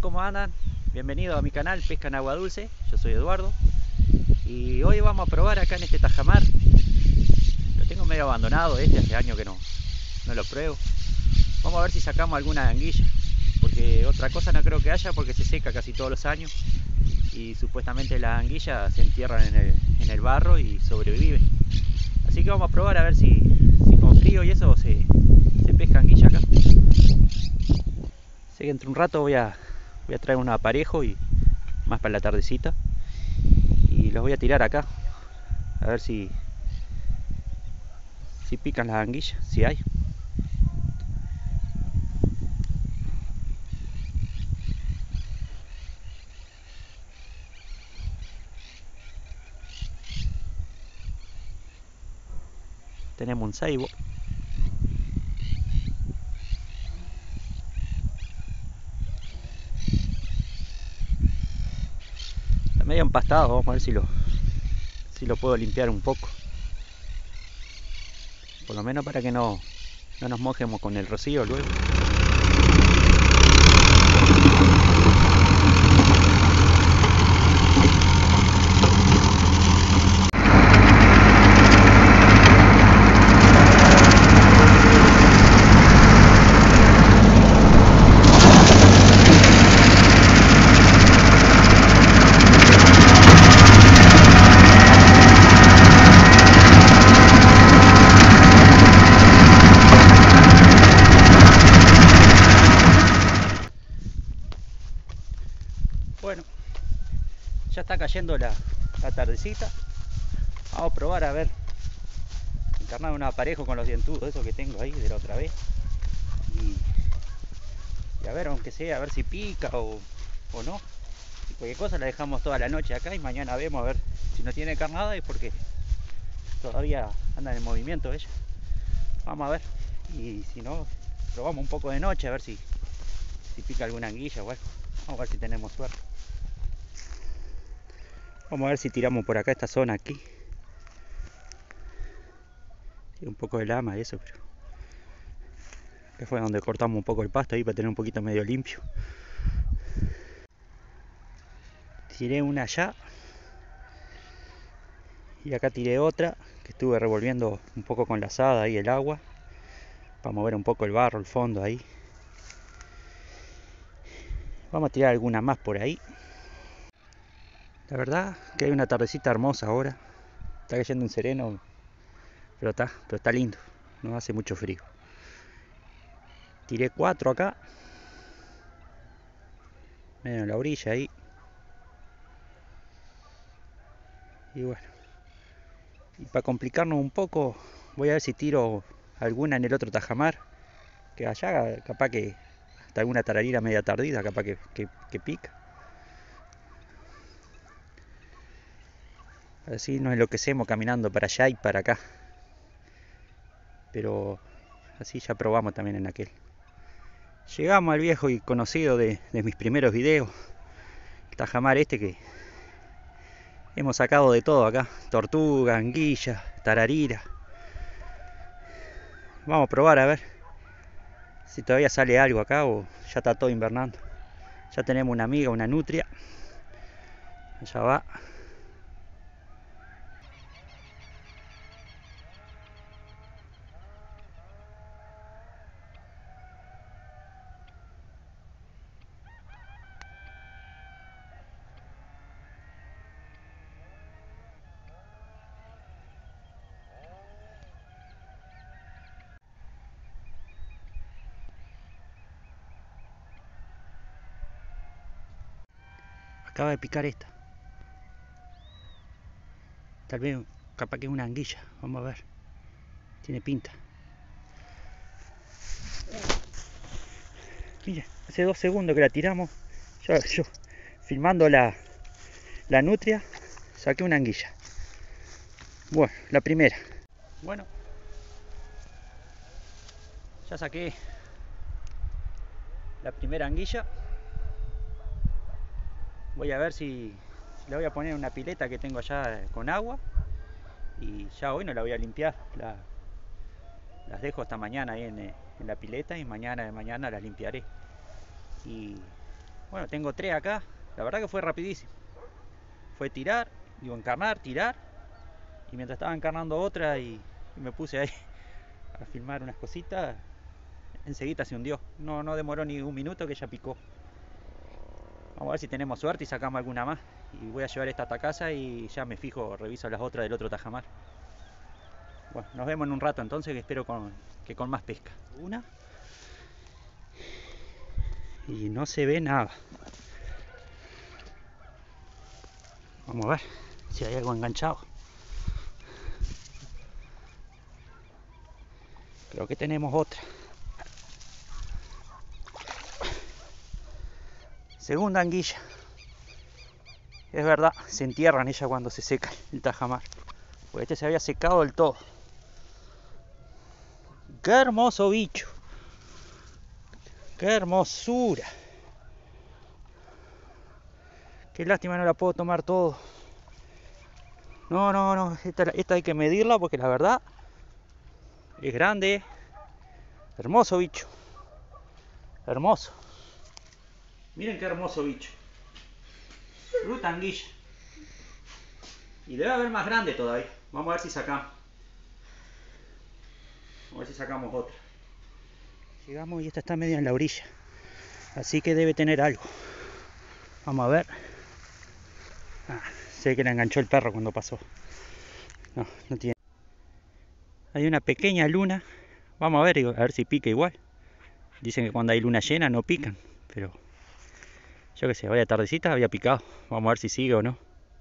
¿cómo andan? Bienvenidos a mi canal Pesca en Agua Dulce, yo soy Eduardo y hoy vamos a probar acá en este tajamar. Lo tengo medio abandonado, hace años que no lo pruebo. Vamos a ver si sacamos alguna anguilla, porque otra cosa no creo que haya, porque se seca casi todos los años y supuestamente las anguillas se entierran en el barro y sobreviven. Así que vamos a probar a ver si con frío y eso se pesca anguilla acá. Sé que entre un rato voy a traer un aparejo y más para la tardecita y los voy a tirar acá a ver si pican las anguillas, si hay. Tenemos un ceibo. Está medio empastado, vamos a ver si lo puedo limpiar un poco. Por lo menos para que no nos mojemos con el rocío luego. Bueno, ya está cayendo la tardecita. Vamos a probar a ver, encarnar un aparejo con los dientudos, esos que tengo ahí de la otra vez. Y a ver, aunque sea, a ver si pica o no. Y cualquier cosa la dejamos toda la noche acá y mañana vemos a ver si no tiene carnada y porque todavía andan en movimiento ella. Vamos a ver. Y si no, probamos un poco de noche a ver si pica alguna anguilla o algo. Vamos a ver si tenemos suerte. Vamos a ver si tiramos por acá esta zona aquí. Tiene un poco de lama y eso, pero que fue donde cortamos un poco el pasto ahí para tener un poquito medio limpio. Tiré una allá y acá tiré otra que estuve revolviendo un poco con la azada ahí el agua para mover un poco el barro, el fondo ahí. Vamos a tirar alguna más por ahí. La verdad que hay una tardecita hermosa ahora. Está cayendo un sereno, pero está lindo. No hace mucho frío. Tiré 4 acá. Medio en la orilla ahí. Y bueno. Y para complicarnos un poco, voy a ver si tiro alguna en el otro tajamar. Que allá capaz que hasta alguna tararira media tardida, capaz que pica. Así nos enloquecemos caminando para allá y para acá. Pero así ya probamos también en aquel. Llegamos al viejo y conocido de mis primeros videos. El tajamar que hemos sacado de todo acá. Tortuga, anguilla, tararira. Vamos a probar a ver si todavía sale algo acá o ya está todo invernando. Ya tenemos una amiga, una nutria. Allá va. Acaba de picar esta. Tal vez, capaz que es una anguilla. Vamos a ver. Tiene pinta. Mira, hace 2 segundos que la tiramos. Yo filmando la nutria, saqué una anguilla. Bueno, la primera. Bueno, ya saqué la primera anguilla. Voy a ver si la voy a poner en una pileta que tengo allá con agua. Y ya hoy no la voy a limpiar. Las dejo hasta mañana ahí en la pileta y mañana las limpiaré. Y Bueno, tengo 3 acá. La verdad que fue rapidísimo. Fue tirar, digo, encarnar, tirar. Y mientras estaba encarnando otra y me puse ahí a filmar unas cositas, enseguida se hundió. No demoró ni un minuto que ella picó. Vamos a ver si tenemos suerte y sacamos alguna más. Y voy a llevar esta hasta casa y ya me fijo, reviso las otras del otro tajamar. Bueno, nos vemos en un rato entonces, que espero que con más pesca. Una. Y no se ve nada. Vamos a ver si hay algo enganchado. Creo que tenemos otra. Segunda anguilla. Es verdad, se entierran ellas cuando se seca el tajamar. Porque este se había secado del todo. ¡Qué hermoso bicho! ¡Qué hermosura! Qué lástima, no la puedo tomar todo. No, esta hay que medirla porque la verdad es grande. Hermoso bicho. Hermoso. Miren qué hermoso bicho. Fruta anguilla. Y debe haber más grande todavía. Vamos a ver si sacamos. Vamos a ver si sacamos otra. Llegamos y esta está media en la orilla. Así que debe tener algo. Vamos a ver. Sé que la enganchó el perro cuando pasó. No tiene. Hay una pequeña luna. Vamos a ver si pica igual. Dicen que cuando hay luna llena no pican. Pero yo qué sé, vaya tardecita había picado. Vamos a ver si sigue o no.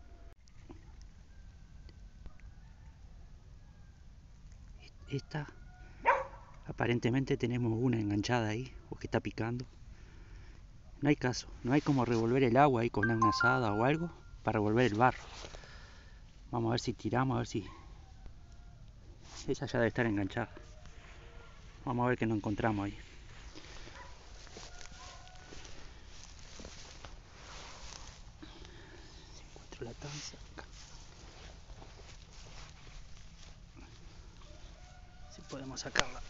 Esta, aparentemente tenemos una enganchada ahí, o que está picando. No hay caso, no hay como revolver el agua ahí con una asada o algo para revolver el barro. Vamos a ver si tiramos, a ver si... Esa ya debe estar enganchada. Vamos a ver qué nos encontramos ahí. Si encuentro la tanza acá. Si podemos sacarla.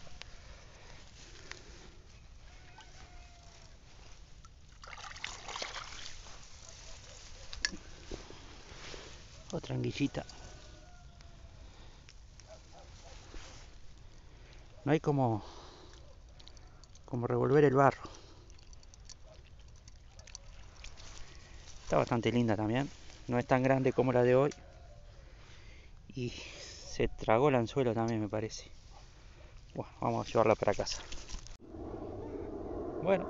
Otra anguillita. No hay como revolver el barro. Está bastante linda también. No es tan grande como la de hoy. Y se tragó el anzuelo también, me parece. Bueno, vamos a llevarla para casa. Bueno,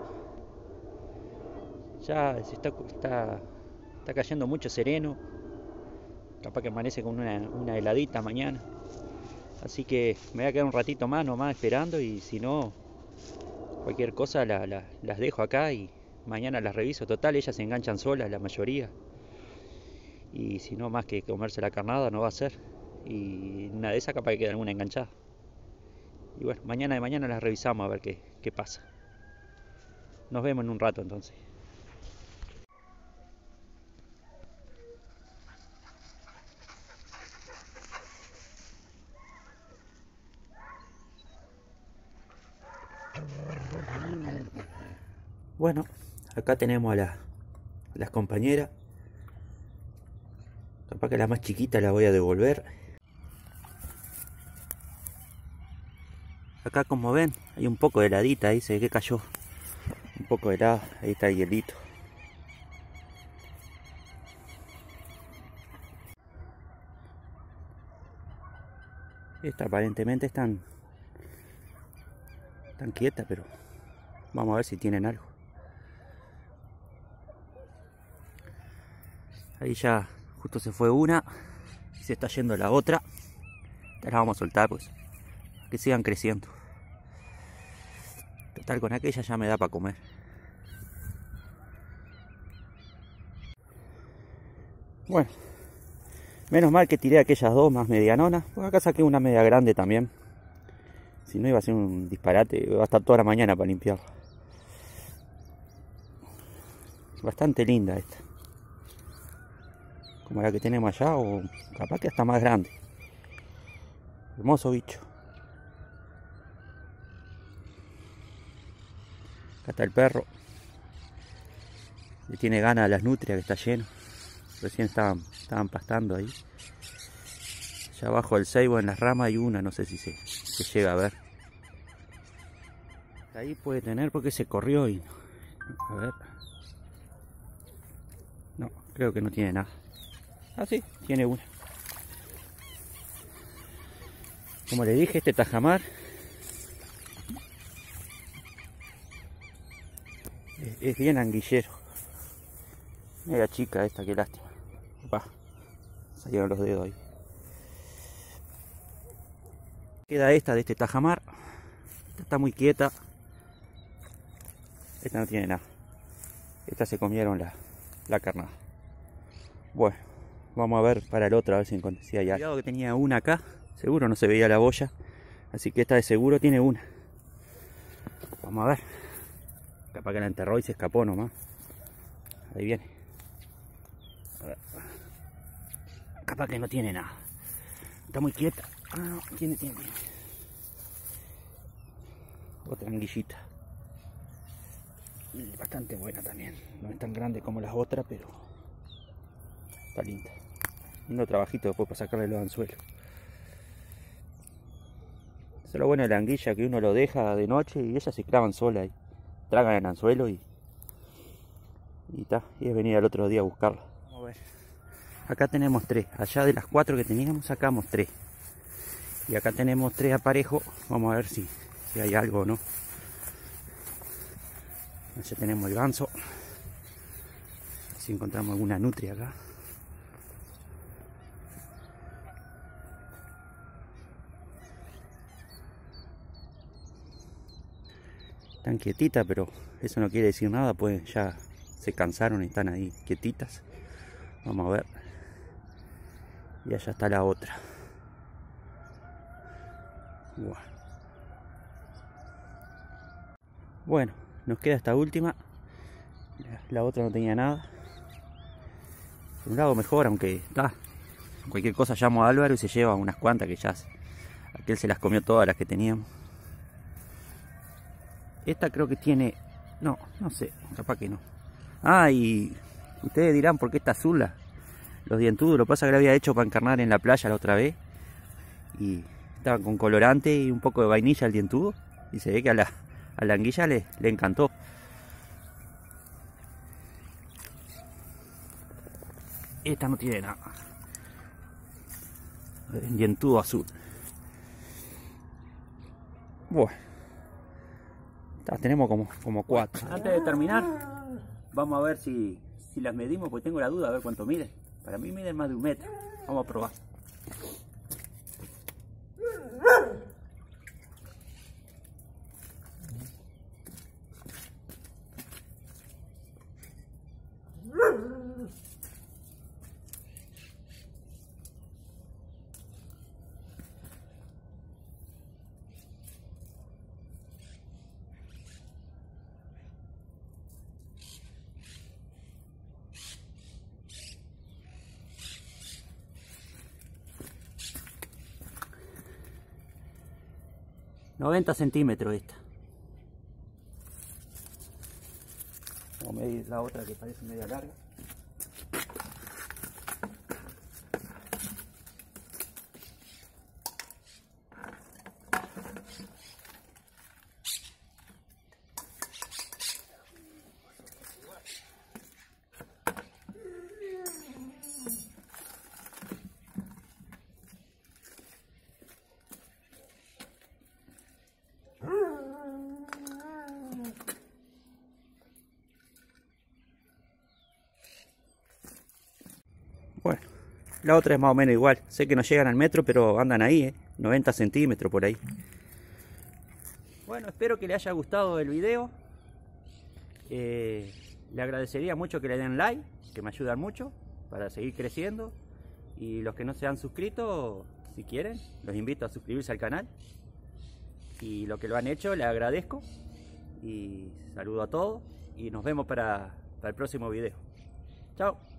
ya está cayendo mucho sereno. Capaz que amanece con una heladita mañana. Así que me voy a quedar un ratito más nomás esperando, y si no, cualquier cosa las dejo acá y mañana las reviso. Total, ellas se enganchan solas la mayoría. Y si no, más que comerse la carnada no va a ser. Y una de esas capaz que queda alguna enganchada. Y bueno, mañana las revisamos a ver qué pasa. Nos vemos en un rato entonces. Bueno, acá tenemos a las compañeras. Capaz que la más chiquita la voy a devolver. Acá, como ven, hay un poco de heladita, ahí se ve que cayó un poco de helado, ahí está el hielito. Esta aparentemente están quietas, pero vamos a ver si tienen algo. Ahí ya justo se fue una y se está yendo la otra. Ya la vamos a soltar, pues, que sigan creciendo. Total, con aquella ya me da para comer. Bueno, menos mal que tiré aquellas dos más medianonas. Pues acá saqué una media grande también. Si no, iba a ser un disparate. Va a estar toda la mañana para limpiarla. Bastante linda esta. Como la que tenemos allá, o capaz que hasta más grande. Hermoso bicho. Acá está el perro. Le tiene ganas a las nutrias, que está lleno. Recién estaban pastando ahí. Allá abajo del ceibo en las ramas hay una, no sé si se llega a ver. Ahí puede tener porque se corrió y... A ver. No, creo que no tiene nada. Ah, sí, tiene una. Como le dije, este tajamar es bien anguillero. Mira chica esta, qué lástima. Va, salieron los dedos ahí. Queda esta de este tajamar. Esta está muy quieta. Esta no tiene nada. Esta se comieron la carnada. Bueno, vamos a ver para el otro, a ver si hay algo. Cuidado que tenía una acá. Seguro no se veía la boya. Así que esta de seguro tiene una. Vamos a ver. Capaz que la enterró y se escapó nomás. Ahí viene. A ver. Capaz que no tiene nada. Está muy quieta. Ah, no, tiene. Otra anguillita. Bastante buena también. No es tan grande como las otras, pero está linda. Lindo trabajito después para sacarle los anzuelos. Eso es lo bueno de la anguilla, que uno lo deja de noche y ellas se clavan solas y tragan el anzuelo y es venir al otro día a buscarla. Vamos a ver. Acá tenemos 3. Allá de las 4 que teníamos sacamos 3. Y acá tenemos 3 aparejos. Vamos a ver si hay algo o no. Allá tenemos el ganso. Si encontramos alguna nutria acá. Están quietitas, pero eso no quiere decir nada, pues ya se cansaron y están ahí quietitas. Vamos a ver. Y allá está la otra. Bueno, nos queda esta última. La otra no tenía nada. Por un lado mejor, aunque está. Cualquier cosa llamo a Álvaro y se lleva unas cuantas que ya aquel se las comió todas las que teníamos. Esta creo que tiene... No sé, capaz que no. Ah, y ustedes dirán por qué está azul los dientudos. Lo que pasa es que lo había hecho para encarnar en la playa la otra vez. Y estaban con colorante y un poco de vainilla el dientudo. Y se ve que a la anguilla le encantó. Esta no tiene nada. El dientudo azul. Bueno. Tenemos como 4. Antes de terminar, vamos a ver si las medimos, porque tengo la duda a ver cuánto miden. Para mí miden más de 1 metro. Vamos a probar. ...90 centímetros esta. Vamos a medir la otra que parece media larga. Bueno, la otra es más o menos igual. Sé que no llegan al metro, pero andan ahí, 90 centímetros por ahí. Bueno, espero que les haya gustado el video. Le agradecería mucho que le den like, que me ayudan mucho para seguir creciendo. Y los que no se han suscrito, si quieren, los invito a suscribirse al canal. Y los que lo han hecho, les agradezco. Y saludo a todos. Y nos vemos para el próximo video. Chao.